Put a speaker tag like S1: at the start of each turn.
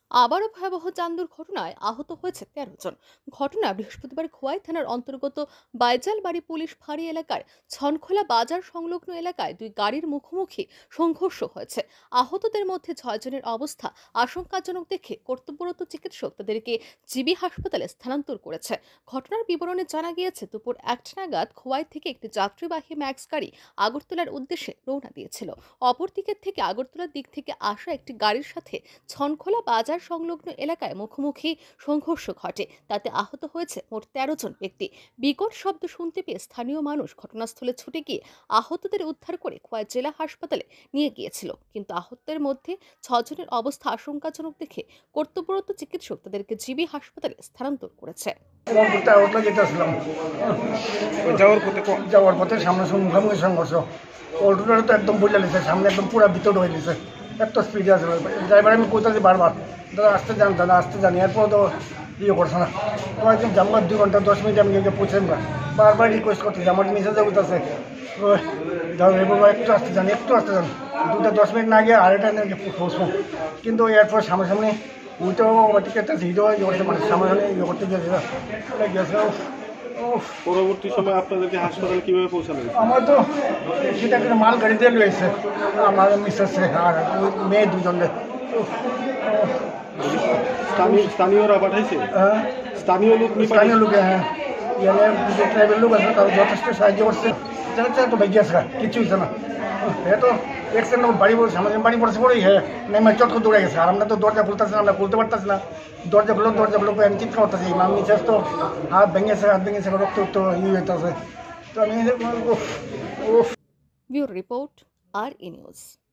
S1: আবারও ভয়াবহ যান দুর্ঘটনায় আহত হয়েছে ১৩ জন। ঘটনা বৃহস্পতিবার খোয়াই থানার অন্তর্গত বাইজালবাড়ি পুলিশ ফাঁড়ি এলাকার ছনখোলা বাজার সংলগ্ন এলাকায় দুই গাড়ির মুখোমুখি সংঘর্ষ হয়েছে। আহতদের মধ্যে ৬ জনের অবস্থা আশঙ্কাজনক দেখে কর্তব্যরত চিকিৎসক তাদেরকে জিবি হাসপাতালে স্থানান্তর করেছে। ঘটনার বিবরণে জানা গিয়েছে, দুপুর ১টা নাগাদ খোয়াই থেকে একটি যাত্রীবাহী ম্যাক্স গাড়ি আগরতলার উদ্দেশ্যে রওনা দিয়েছিল। অপর দিকের থেকে আগরতলার দিক থেকে আসা একটি গাড়ির সাথে ছনখোলা বাজার সংলগ্ন এলাকায় মুখোমুখি সংঘর্ষ ঘটে। তাতে আহত হয়েছে মোট ১৩ জন ব্যক্তি। বিকট শব্দ শুনতে পেয়ে স্থানীয় মানুষ ঘটনাস্থলে ছুটে গিয়ে আহতদের উদ্ধার করে খোয়াই জেলা হাসপাতালে নিয়ে গিয়েছিল, কিন্তু আহতদের মধ্যে ৬ জনের অবস্থা আশঙ্কাজনক দেখে কর্তব্যরত চিকিৎসক তাদেরকে জিবি হাসপাতালে স্থানান্তর করেছে।
S2: যাওয়ার পথে সামনে মুখোমুখি সংঘর্ষ। অল্টোটা তো একদম বুঝে নিছে, সামনে একদম পুরো ভিতর হয়ে নিছে, এত স্পিডে আছে। ড্রাইভার আমি কোথাছি বারবার, দাদা আসতে যান, দাদা আসতে যান, এরপর তো ইয়ে করছে না। তো একদিন জামবার 2 ঘন্টা 10 মিনিট আমি গিয়ে পৌঁছেন না, বারবার রিকোয়েস্ট করতেছি, আমার মেসেজে উঠতেছে দাদা একটু আসতে যান, একটু আসতে যান। 2-10 মিনিট না গিয়ে আড়াইটা নিয়ে পৌঁছবো, কিন্তু এরপর সামনাসামনি উইটাও টিকেটটা হিরো ইয়ে করতে মানে সামনাসামনি ইয়ে করতে গিয়েছিল গেছে।
S3: পরবর্তী সময় আপনাদেরকে হাসপাতালে কিভাবে পৌঁছানো হয়েছে?
S2: আমার তো সেটা একটা মাল গাড়ি দিয়ে রয়েছে, আমার মিসেস আর মেয়ে 2জনে।
S3: স্থানীয়রা পাঠাইছে? স্থানীয়
S2: লোকে, হ্যাঁ, যে ট্রাইবেল লোক আছে তারা যথেষ্ট সাহায্য করছে। তো ভেগে আছে, কিচ্ছু হচ্ছে না। এ তো এক্সিডেন্ট বাড়ি পড়েছে, আমাদের বাড়ি পড়েছে পড়েই, হ্যাঁ নেমে চট করে দৌড়ে গেছে। আর আমরা তো দরজা খুলতেছি না, আমরা খুলতে পারতেছি না। দরজা খুলো আমি চিৎকার করতেছি, আমি মিসেস তো হাত ভেঙেছে রক্ত ইয়ে হইতেছে। তো আমি
S1: ব্যুরো রিপোর্ট, আর ই নিউজ।